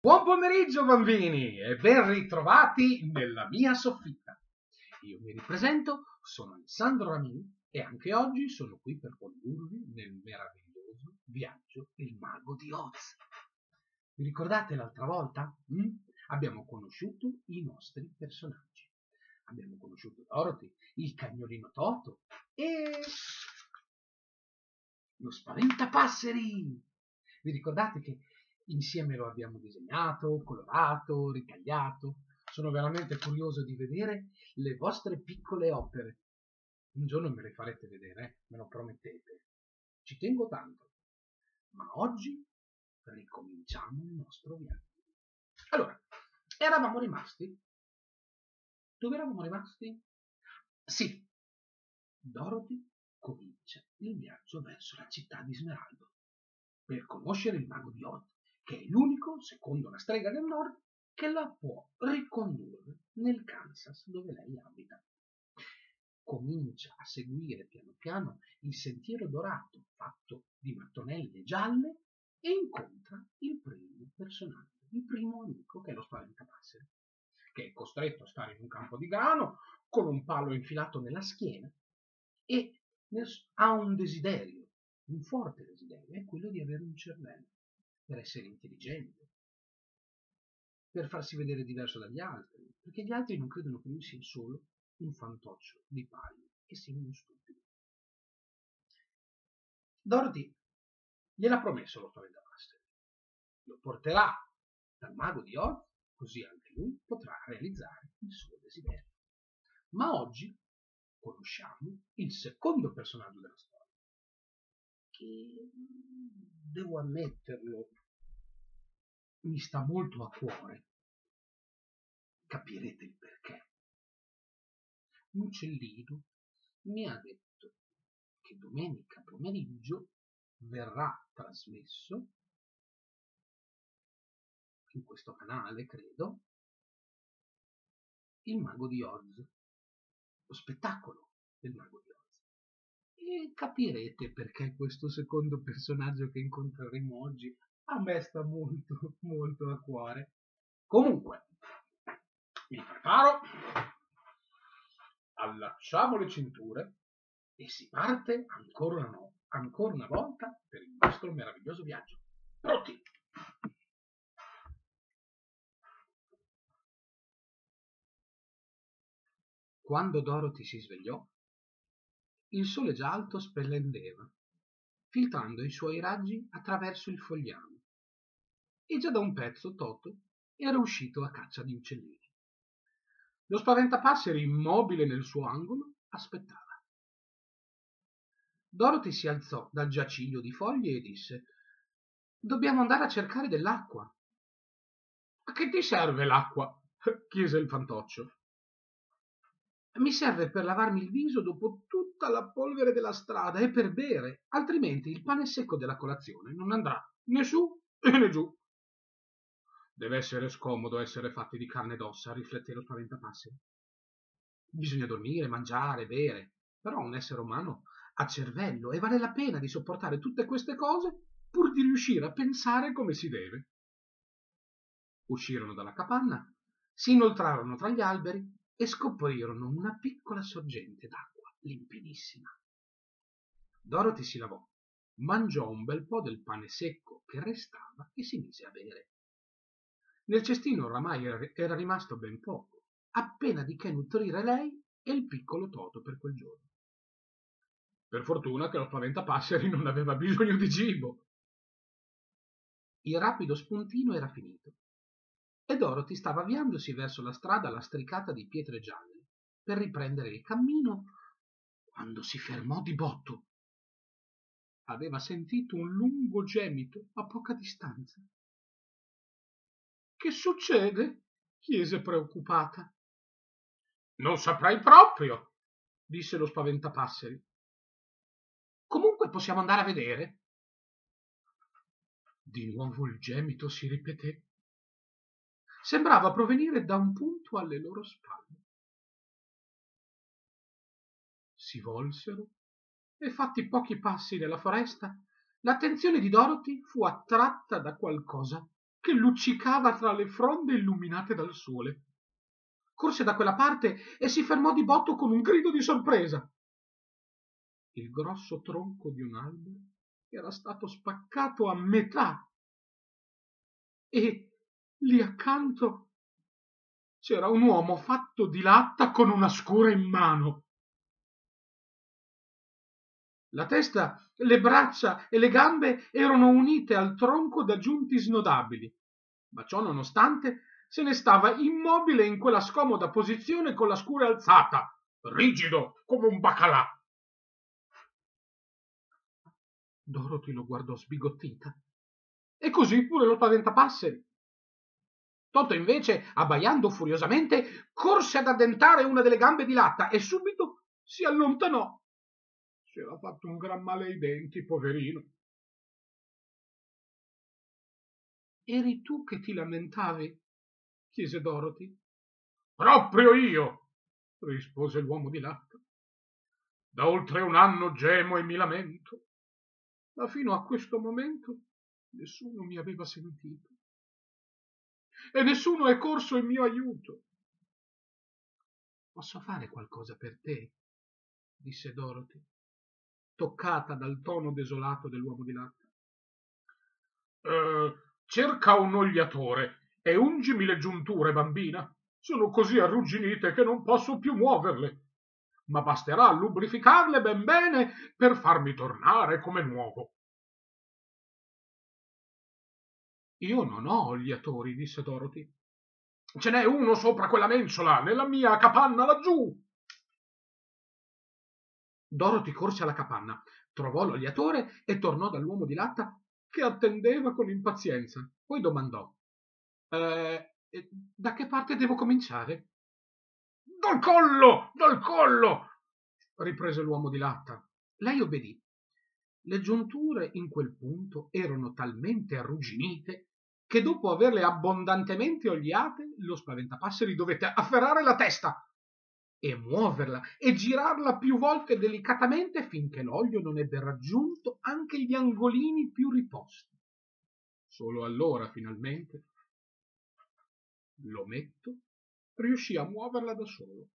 Buon pomeriggio bambini e ben ritrovati nella mia soffitta. Io mi ripresento, sono Alessandro Ramini e anche oggi sono qui per condurvi nel meraviglioso viaggio del Mago di Oz. Vi ricordate l'altra volta? Abbiamo conosciuto i nostri personaggi. Abbiamo conosciuto Dorothy, il cagnolino Toto e lo spaventapasseri. Vi ricordate che insieme lo abbiamo disegnato, colorato, ritagliato? Sono veramente curioso di vedere le vostre piccole opere. Un giorno me le farete vedere, me lo promettete. Ci tengo tanto. Ma oggi ricominciamo il nostro viaggio. Allora, eravamo rimasti? Dove eravamo rimasti? Sì, Dorothy comincia il viaggio verso la città di Smeraldo per conoscere il Mago di Oz, che è l'unico, secondo la strega del nord, che la può ricondurre nel Kansas dove lei abita. Comincia a seguire piano piano il sentiero dorato fatto di mattonelle gialle e incontra il primo personaggio, il primo amico, che è lo spaventapasseri, che è costretto a stare in un campo di grano con un palo infilato nella schiena e ha un desiderio, un forte desiderio, è quello di avere un cervello, per essere intelligente, per farsi vedere diverso dagli altri, perché gli altri non credono che lui sia solo un fantoccio di paglia, che sia uno stupido. Dorothy gliel'ha promesso lo spaventapasseri, lo porterà dal Mago di Oz, così anche lui potrà realizzare il suo desiderio. Ma oggi conosciamo il secondo personaggio della storia, che, devo ammetterlo, mi sta molto a cuore. Capirete il perché. Un uccellino mi ha detto che domenica pomeriggio verrà trasmesso in questo canale, credo, il Mago di Oz, lo spettacolo del Mago di Oz. E capirete perché questo secondo personaggio che incontreremo oggi a me sta molto molto a cuore. Comunque, mi preparo, allacciamo le cinture e si parte ancora una volta per il nostro meraviglioso viaggio. Pronti? Quando Dorothy si svegliò, il sole già alto splendeva, filtrando i suoi raggi attraverso il fogliame, e già da un pezzo Toto era uscito a caccia di uccellini. Lo spaventapasseri, immobile nel suo angolo, aspettava. Dorothy si alzò dal giaciglio di foglie e disse: «Dobbiamo andare a cercare dell'acqua». «A che ti serve l'acqua?» chiese il fantoccio. «Mi serve per lavarmi il viso dopo tutta la polvere della strada e per bere, altrimenti il pane secco della colazione non andrà né su né giù». «Deve essere scomodo essere fatti di carne ed ossa», rifletté lo spaventapasseri. «Bisogna dormire, mangiare, bere, però un essere umano ha cervello e vale la pena di sopportare tutte queste cose pur di riuscire a pensare come si deve». Uscirono dalla capanna, si inoltrarono tra gli alberi e scoprirono una piccola sorgente d'acqua limpidissima. Dorothy si lavò, mangiò un bel po' del pane secco che restava e si mise a bere. Nel cestino oramai era rimasto ben poco, appena di che nutrire lei e il piccolo Toto per quel giorno. Per fortuna che lo spaventapasseri non aveva bisogno di cibo. Il rapido spuntino era finito e Dorothy stava avviandosi verso la strada lastricata di pietre gialle per riprendere il cammino quando si fermò di botto. Aveva sentito un lungo gemito a poca distanza. «Che succede?» chiese preoccupata. «Non saprei proprio», disse lo spaventapasseri. «Comunque possiamo andare a vedere». Di nuovo il gemito si ripeté. Sembrava provenire da un punto alle loro spalle. Si volsero e, fatti pochi passi nella foresta, l'attenzione di Dorothy fu attratta da qualcosa che luccicava tra le fronde illuminate dal sole. Corse da quella parte e si fermò di botto con un grido di sorpresa. Il grosso tronco di un albero era stato spaccato a metà e lì accanto c'era un uomo fatto di latta con una scura in mano. La testa, le braccia e le gambe erano unite al tronco da giunti snodabili, ma ciò nonostante se ne stava immobile in quella scomoda posizione con la scura alzata, rigido come un baccalà. Dorothy lo guardò sbigottita. E così pure lo spaventapasseri. Totò invece, abbaiando furiosamente, corse ad addentare una delle gambe di latta e subito si allontanò. Si era fatto un gran male ai denti, poverino. Eri tu che ti lamentavi? Chiese Dorothy. Proprio io, rispose l'uomo di latta. Da oltre un anno gemo e mi lamento, ma fino a questo momento nessuno mi aveva sentito e nessuno è corso in mio aiuto. Posso fare qualcosa per te? Disse Dorothy, toccata dal tono desolato dell'uomo di latta. Cerca un ogliatore e ungimi le giunture, bambina. Sono così arrugginite che non posso più muoverle, ma basterà lubrificarle ben bene per farmi tornare come nuovo. Io non ho ogliatori, disse Dorothy. Ce n'è uno sopra quella mensola, nella mia capanna laggiù. Dorothy corse alla capanna, trovò l'ogliatore e tornò dall'uomo di latta che attendeva con impazienza. Poi domandò: da che parte devo cominciare? Dal collo, dal collo, riprese l'uomo di latta. Lei obbedì. Le giunture in quel punto erano talmente arrugginite che dopo averle abbondantemente ogliate, lo spaventapasseri dovette afferrare la testa e muoverla e girarla più volte delicatamente finché l'olio non ebbe raggiunto anche gli angolini più riposti. Solo allora, finalmente, l'ometto riuscì a muoverla da solo.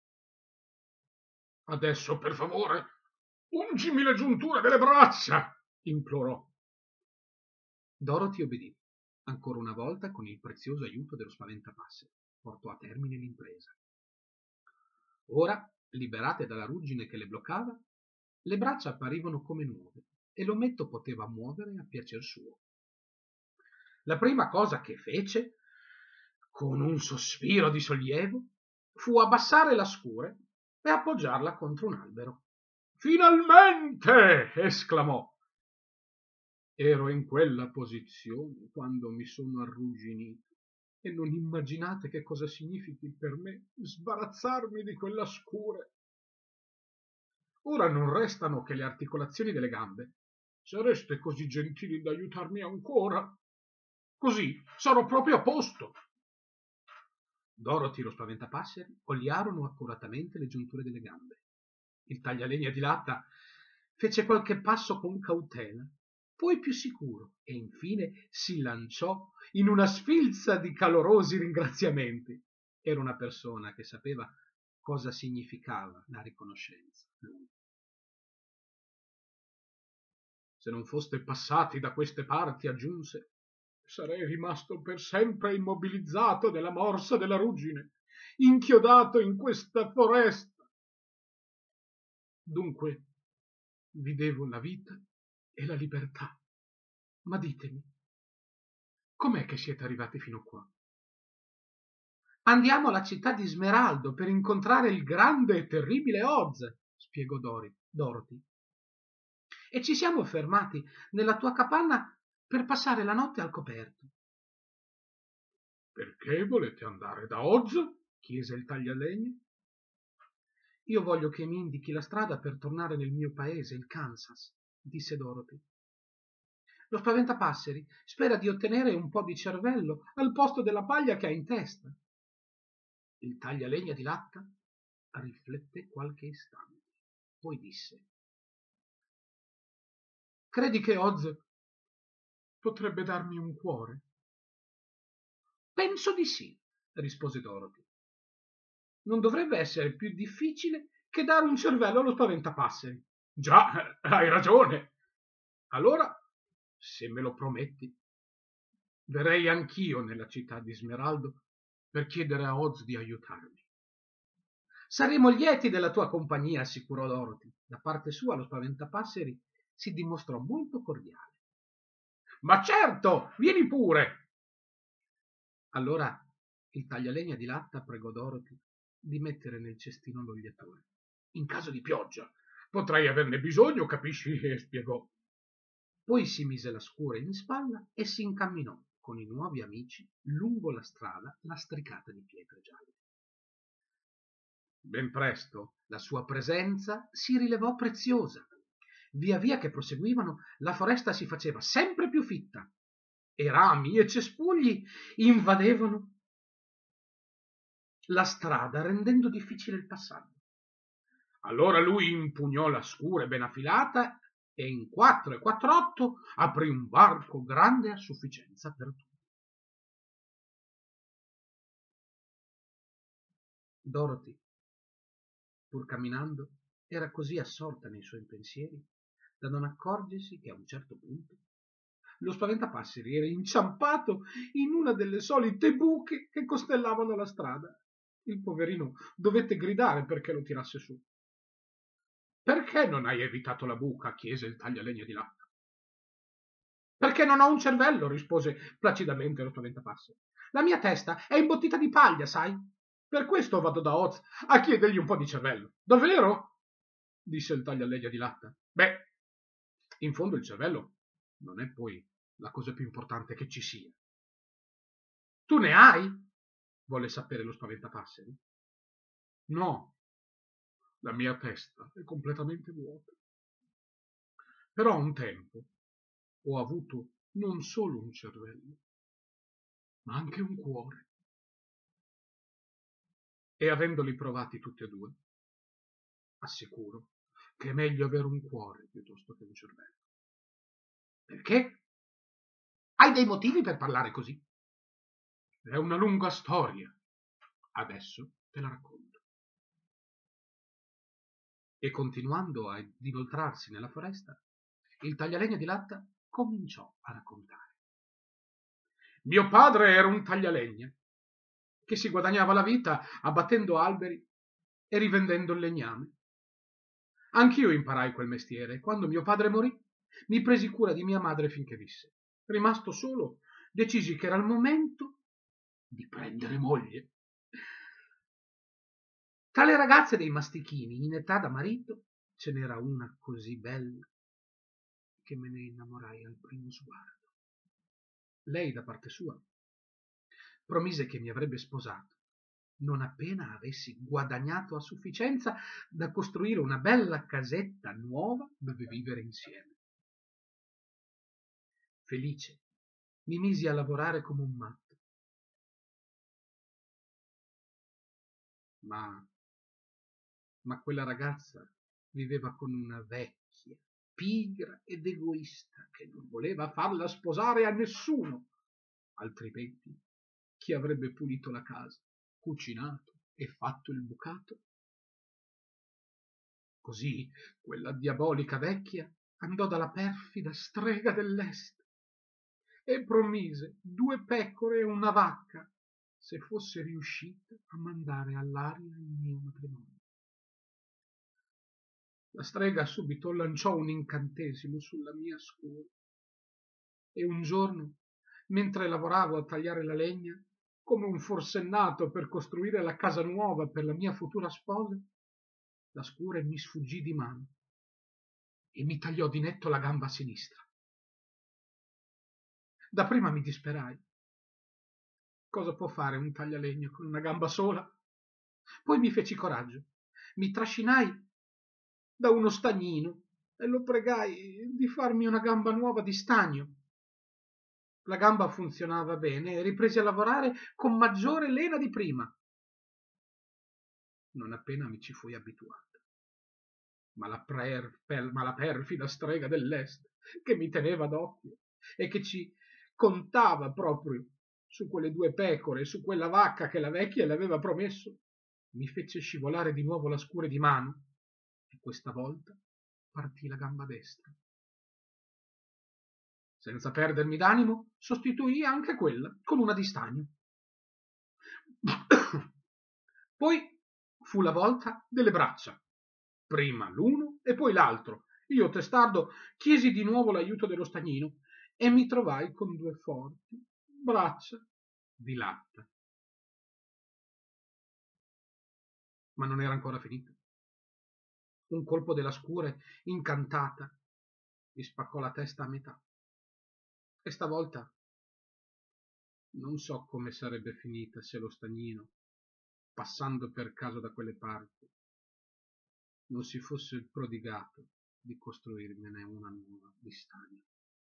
Adesso, per favore, ungimi le giunture delle braccia, implorò. Dorothy obbedì. Ancora una volta, con il prezioso aiuto dello spaventapasseri, portò a termine l'impresa. Ora, liberate dalla ruggine che le bloccava, le braccia apparivano come nuove e l'ometto poteva muovere a piacer suo. La prima cosa che fece, con un sospiro di sollievo, fu abbassare la scure e appoggiarla contro un albero. Finalmente! Esclamò. Ero in quella posizione quando mi sono arrugginito e non immaginate che cosa significhi per me sbarazzarmi di quella scure. Ora non restano che le articolazioni delle gambe. Sareste così gentili da aiutarmi ancora? Così sarò proprio a posto. Dorothy e lo spaventapasseri oliarono accuratamente le giunture delle gambe. Il taglialegna di latta fece qualche passo con cautela, poi più sicuro, e infine si lanciò in una sfilza di calorosi ringraziamenti. Era una persona che sapeva cosa significava la riconoscenza. Lui. Se non foste passati da queste parti, aggiunse, sarei rimasto per sempre immobilizzato nella morsa della ruggine, inchiodato in questa foresta. Dunque, vi devo la vita e la libertà. Ma ditemi, com'è che siete arrivati fino qua? Andiamo alla città di Smeraldo per incontrare il grande e terribile Oz, spiegò Dorothy. E ci siamo fermati nella tua capanna per passare la notte al coperto. Perché volete andare da Oz? Chiese il taglialegna. Io voglio che mi indichi la strada per tornare nel mio paese, il Kansas, disse Dorothy. Lo spaventapasseri spera di ottenere un po' di cervello al posto della paglia che ha in testa. Il taglialegna di latta rifletté qualche istante, poi disse: Credi che Oz potrebbe darmi un cuore? Penso di sì, rispose Dorothy. Non dovrebbe essere più difficile che dare un cervello allo spaventapasseri. Già, hai ragione. Allora, se me lo prometti, verrei anch'io nella città di Smeraldo per chiedere a Oz di aiutarmi. Saremo lieti della tua compagnia, assicurò Dorothy. Da parte sua lo spaventapasseri si dimostrò molto cordiale. Ma certo, vieni pure. Allora il taglialegna di latta pregò Dorothy di mettere nel cestino l'ogliatore. In caso di pioggia potrei averne bisogno, capisci? Spiegò. Poi si mise la scura in spalla e si incamminò con i nuovi amici lungo la strada lastricata di pietre gialle. Ben presto la sua presenza si rilevò preziosa. Via via che proseguivano, la foresta si faceva sempre più fitta e rami e cespugli invadevano la strada rendendo difficile il passaggio. Allora lui impugnò la scura ben affilata e in 4 e 48 aprì un varco grande a sufficienza per tutti. Dorothy, pur camminando, era così assorta nei suoi pensieri da non accorgersi che a un certo punto lo spaventapasseri era inciampato in una delle solite buche che costellavano la strada. Il poverino dovette gridare perché lo tirasse su. Perché non hai evitato la buca? Chiese il taglialegna di latta. Perché non ho un cervello, rispose placidamente lo spaventapasseri. La mia testa è imbottita di paglia, sai? Per questo vado da Oz a chiedergli un po' di cervello. Davvero? Disse il taglialegna di latta. Beh, in fondo il cervello non è poi la cosa più importante che ci sia. Tu ne hai? Volle sapere lo spaventapasseri. No, la mia testa è completamente vuota. Però un tempo ho avuto non solo un cervello, ma anche un cuore. E avendoli provati tutti e due, assicuro che è meglio avere un cuore piuttosto che un cervello. Perché? Hai dei motivi per parlare così? È una lunga storia. Adesso te la racconto. E continuando ad inoltrarsi nella foresta, il taglialegna di latta cominciò a raccontare. Mio padre era un taglialegna che si guadagnava la vita abbattendo alberi e rivendendo il legname. Anch'io imparai quel mestiere e quando mio padre morì mi presi cura di mia madre finché visse. Rimasto solo, decisi che era il momento di prendere moglie. Tra le ragazze dei mastichini in età da marito ce n'era una così bella che me ne innamorai al primo sguardo. Lei, da parte sua, promise che mi avrebbe sposato non appena avessi guadagnato a sufficienza da costruire una bella casetta nuova dove vivere insieme. Felice, mi misi a lavorare come un matto. Ma quella ragazza viveva con una vecchia, pigra ed egoista che non voleva farla sposare a nessuno, altrimenti chi avrebbe pulito la casa, cucinato e fatto il bucato? Così quella diabolica vecchia andò dalla perfida strega dell'est e promise 2 pecore e una vacca se fosse riuscita a mandare all'aria il mio matrimonio. La strega subito lanciò un incantesimo sulla mia scura e un giorno, mentre lavoravo a tagliare la legna, come un forsennato per costruire la casa nuova per la mia futura sposa, la scura mi sfuggì di mano e mi tagliò di netto la gamba sinistra. Dapprima mi disperai. Cosa può fare un taglialegna con una gamba sola? Poi mi feci coraggio. Mi trascinai da uno stagnino e lo pregai di farmi una gamba nuova di stagno. La gamba funzionava bene e ripresi a lavorare con maggiore lena di prima. Non appena mi ci fui abituato. Ma la perfida strega dell'est, che mi teneva d'occhio e che ci contava proprio su quelle 2 pecore, su quella vacca che la vecchia le aveva promesso, mi fece scivolare di nuovo la scure di mano e questa volta partì la gamba destra. Senza perdermi d'animo, sostituii anche quella con una di stagno. Poi fu la volta delle braccia. Prima l'uno e poi l'altro. Io, testardo, chiesi di nuovo l'aiuto dello stagnino e mi trovai con 2 forti braccia di latta. Ma non era ancora finita. Un colpo della scure incantata mi spaccò la testa a metà. E stavolta non so come sarebbe finita se lo stagnino, passando per caso da quelle parti, non si fosse prodigato di costruirmene una nuova di stagno.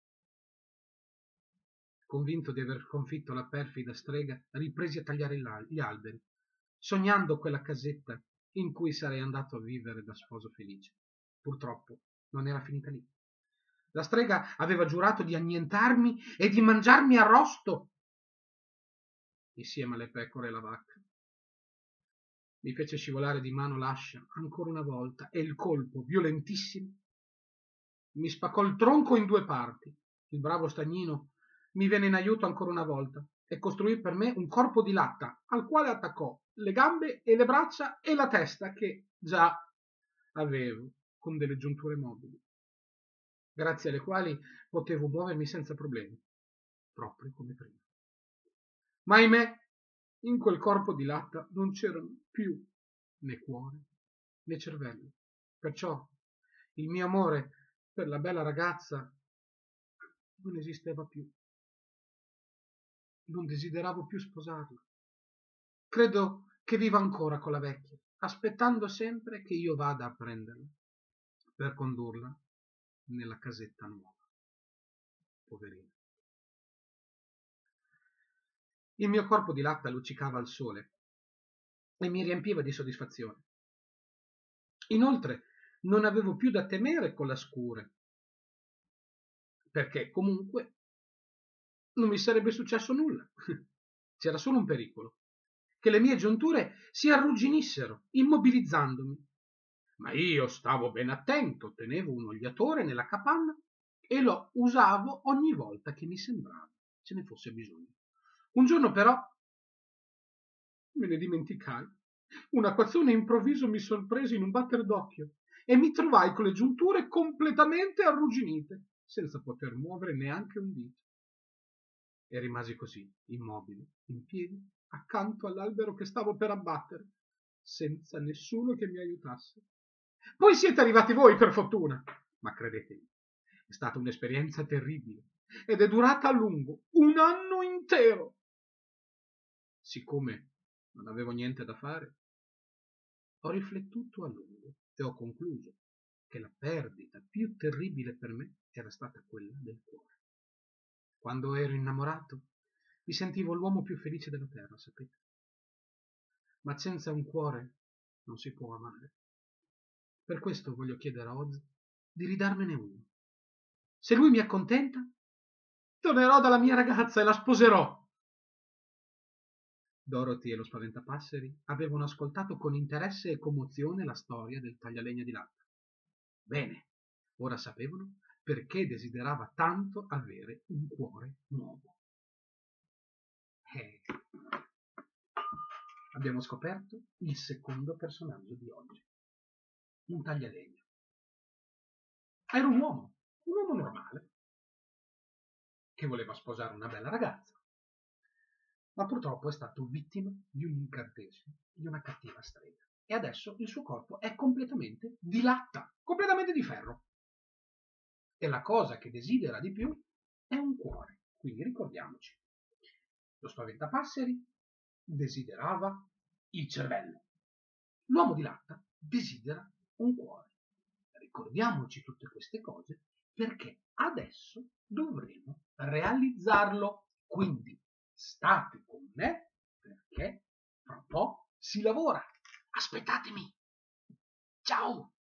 Convinto di aver sconfitto la perfida strega, ripresi a tagliare gli alberi, sognando quella casetta in cui sarei andato a vivere da sposo felice. Purtroppo non era finita lì. La strega aveva giurato di annientarmi e di mangiarmi arrosto insieme alle pecore e la vacca. Mi fece scivolare di mano l'ascia ancora una volta e il colpo, violentissimo, mi spaccò il tronco in 2 parti. Il bravo stagnino mi venne in aiuto ancora una volta e costruì per me un corpo di latta al quale attaccò le gambe e le braccia e la testa che già avevo con delle giunture mobili, grazie alle quali potevo muovermi senza problemi, proprio come prima. Ma ahimè, in quel corpo di latta non c'erano più né cuore né cervello. Perciò il mio amore per la bella ragazza non esisteva più. Non desideravo più sposarla. Credo che viva ancora con la vecchia, aspettando sempre che io vada a prenderla per condurla nella casetta nuova. Poverina. Il mio corpo di latta luccicava al sole e mi riempiva di soddisfazione. Inoltre non avevo più da temere con la scure, perché comunque non mi sarebbe successo nulla. C'era solo un pericolo, che le mie giunture si arrugginissero, immobilizzandomi. Ma io stavo ben attento, tenevo un oliatore nella capanna e lo usavo ogni volta che mi sembrava ce ne fosse bisogno. Un giorno però me ne dimenticai. Un acquazzone improvviso mi sorprese in un batter d'occhio e mi trovai con le giunture completamente arrugginite, senza poter muovere neanche un dito. E rimasi così, immobile, in piedi, accanto all'albero che stavo per abbattere, senza nessuno che mi aiutasse. Poi siete arrivati voi, per fortuna, ma credetemi, è stata un'esperienza terribile ed è durata a lungo, 1 anno intero. Siccome non avevo niente da fare, ho riflettuto a lungo e ho concluso che la perdita più terribile per me era stata quella del cuore. Quando ero innamorato mi sentivo l'uomo più felice della terra, sapete? Ma senza un cuore non si può amare. Per questo voglio chiedere a Oz di ridarmene uno. Se lui mi accontenta, tornerò dalla mia ragazza e la sposerò. Dorothy e lo spaventapasseri avevano ascoltato con interesse e commozione la storia del taglialegna di latta. Bene, ora sapevano perché desiderava tanto avere un cuore nuovo. Abbiamo scoperto il secondo personaggio di oggi. Un taglialegna. Era un uomo normale, che voleva sposare una bella ragazza, ma purtroppo è stato vittima di un incantesimo di una cattiva strega e adesso il suo corpo è completamente di latta, completamente di ferro. E la cosa che desidera di più è un cuore. Quindi ricordiamoci, lo spaventapasseri desiderava il cervello, l'uomo di latta desidera un cuore. Ricordiamoci tutte queste cose perché adesso dovremo realizzarlo. Quindi state con me perché fra un po' si lavora. Aspettatemi. Ciao!